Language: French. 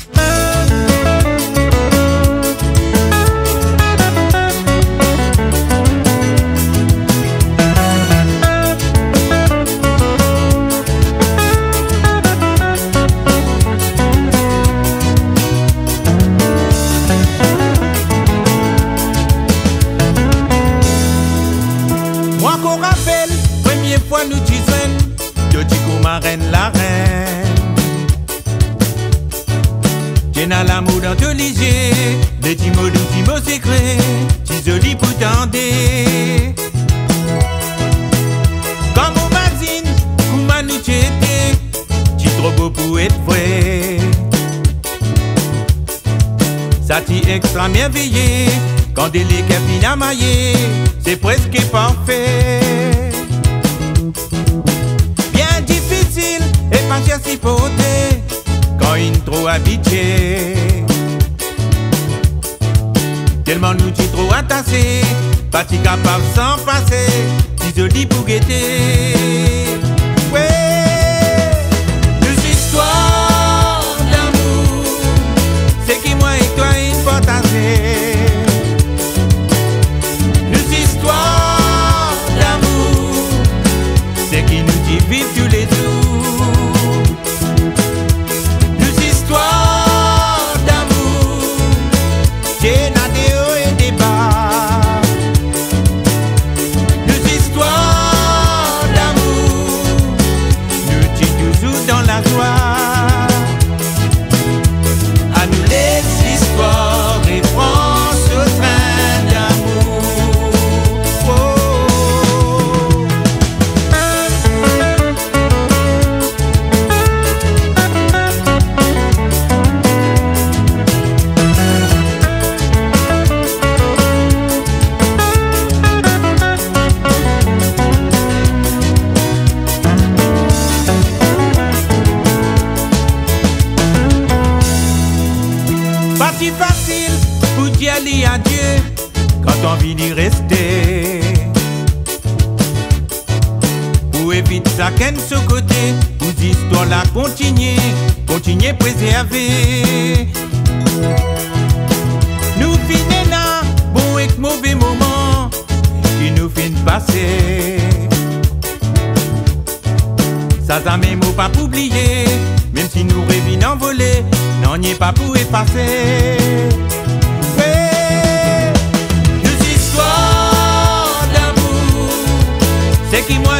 Moi qu'on rappelle, première fois nous disons, yo dis qu'on marraine la reine. Tiens à l'amour dans te liger, les petits mots doux, petits mots secrets, si joli pour tender. Comme au magazine, comment nous t'étais, tu trop beau pour être vrai. Ça t'y extra merveilleux, quand des légumes bien maillés, c'est presque parfait. Bien difficile et pas cher si porté, quand il trop habitué. Tellement nous t'y trop attachés, pas t'y capable sans passer, si joli pour guetter. Ouais, nos histoires d'amour, c'est qui moi et toi une partagée. Vivre tous les jours, nos histoires d'amour, j'ai des hauts et des bas. Nos histoires d'amour, nous tient toujours dans la joie. À nous les histoires et France au train d'amour. Pas si facile pour dire adieu quand on vit d'y rester. Pour éviter ça qu'elle se côté, pour l'histoire la continuer, continuer préserver. Nous finissons là, bon et mauvais moment qui nous finissent passer. Ça ça même pas pour oublier, même si nous rêvons envolés, n'en y est pas pour effacer. Ouais, nos histoires d'amour, c'est qui moi